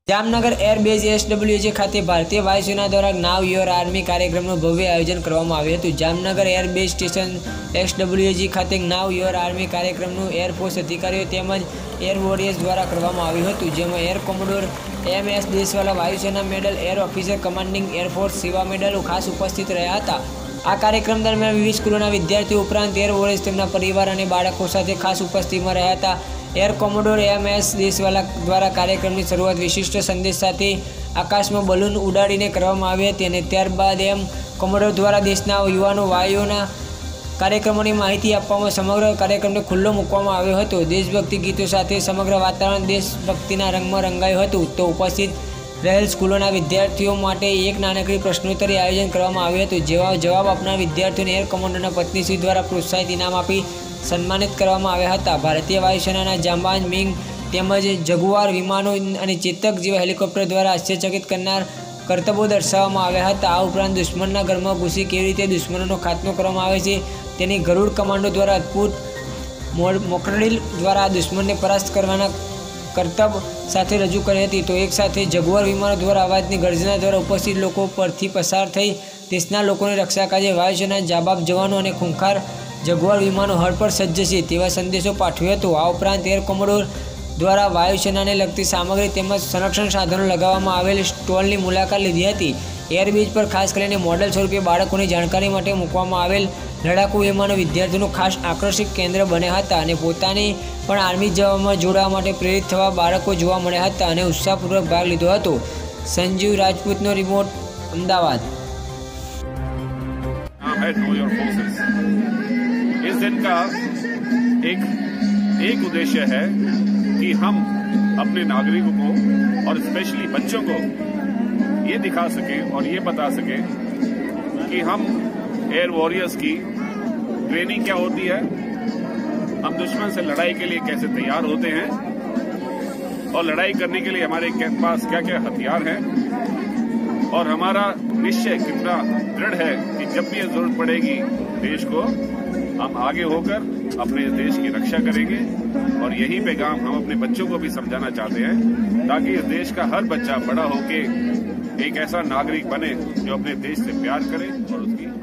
Jamnagar airbase SWG ખાતે ભારતીય વાયુસેના દ્વારા નાવ યોર આર્મી કાર્યક્રમનું ભવ્ય આયોજન કરવામાં આવ્યું હતું। જામનગર એરબેઝ સ્ટેશન SWG ખાતે નાવ યોર આર્મી કાર્યક્રમનું એરફોર્સ અધિકારીઓ તેમજ એર વોરિયર્સ દ્વારા કરવામાં આવ્યું હતું, જેમાં એર કોમોડોર MS દેશવાલા, વાયુસેના medal, air officer commanding air force સેવા મેડલ ખાસ ઉપસ્થિત રહ્યા હતા। આ કાર્યક્રમ દરમિયાન વિવિધ સ્કૂલોના વિદ્યાર્થીઓ ઉપરાંત એર વોરિયર્સ તેમના પરિવાર અને બાળકો સાથે ખાસ ઉપસ્થિતિમાં રહ્યા હતા। એર કોમોડોર MS દેશવાલા દ્વારા કાર્યક્રમની શરૂઆત વિશિષ્ટ સંદેશ સાથે આકાશમાં બલૂન ઉડાડીને કરવામાં આવી હતી અને ત્યારબાદ કોમોડોર દ્વારા દેશના યુવાનો વાયુઓના કાર્યક્રમોની માહિતી આપવામાં સમગ્ર કાર્યક્રમને ખુલ્લો મૂકવામાં આવ્યો હતો। દેશભક્તિ ગીતો સાથે સમગ્ર વાતાવરણ દેશભક્તિના રંગમાં રંગાયું હતું। તો ઉપસ્થિત રહેલ સ્કૂલોના વિદ્યાર્થીઓ માટે એક નાનકડી પ્રશ્નોત્તરી આયોજન કરવામાં આવ્યું હતું, જેવા જવાબ આપનાર વિદ્યાર્થીઓને એર કોમોડોરના પત્નીશ્રી દ્વારા પ્રોત્સાહિત ઇનામ આપી સન્માનિત કરવામાં આવ્યા હતા। ભારતીય વાયુસેનાના જાંબાઝ મિંગ તેમજ જગુઆર વિમાનો અને ચેતક જેવા હેલિકોપ્ટર દ્વારા આશ્ચર્યચકિત કરનાર કરતબો દર્શાવવામાં આવ્યા હતા। આ ઉપરાંત દુશ્મનના ઘરમાં ઘૂસી કેવી રીતે દુશ્મનોનો ખાત્મો કરવામાં આવે છે તેની ગરુડ કમાન્ડો દ્વારા અદ્ભુત મોકડ્રીલ દ્વારા દુશ્મનને પરાસ્ત કરવાના કરતબ સાથે રજૂ કરી હતી। તો એક સાથે જગુઆર વિમાનો દ્વારા અવાજની ગર્જના દ્વારા ઉપસ્થિત લોકો પરથી પસાર થઈ દેશના લોકોની રક્ષા કાજે વાયુસેના જાબાબ જવાનો અને ખૂંખાર જગુઆર વિમાનો હળ પર સજ્જ છે તેવા સંદેશો પાઠવ્યો હતો। આ ઉપરાંત એર કોમોડોર દ્વારા વાયુસેનાને લગતી સામગ્રી તેમજ સંરક્ષણ સાધનો લગાવવામાં આવેલ સ્ટોલની મુલાકાત લીધી હતી। એરબેઝ પર ખાસ કરીને મોડેલ સ્વરૂપે બાળકોની જાણકારી માટે મૂકવામાં આવેલ લડાકુ વિમાનો વિદ્યાર્થીઓનું ખાસ આકર્ષક કેન્દ્ર બન્યા હતા અને પોતાને પણ આર્મી જવામાં જોડાવા માટે પ્રેરિત થવા બાળકો જોવા મળ્યા હતા અને ઉત્સાહપૂર્વક ભાગ લીધો હતો। સંજીવ રાજપૂતનો રિપોર્ટ, અમદાવાદ। इस दिन का एक उद्देश्य है कि हम अपने नागरिकों को और स्पेशली बच्चों को ये दिखा सकें और ये बता सकें कि हम एयर वॉरियर्स की ट्रेनिंग क्या होती है, हम दुश्मन से लड़ाई के लिए कैसे तैयार होते हैं और लड़ाई करने के लिए हमारे पास क्या क्या हथियार हैं और हमारा निश्चय कितना दृढ़ है कि जब भी जरूरत पड़ेगी देश को हम आगे होकर अपने देश की रक्षा करेंगे। और यही पैगाम हम अपने बच्चों को भी समझाना चाहते हैं ताकि इस देश का हर बच्चा बड़ा होके एक ऐसा नागरिक बने जो अपने देश से प्यार करे और उसकी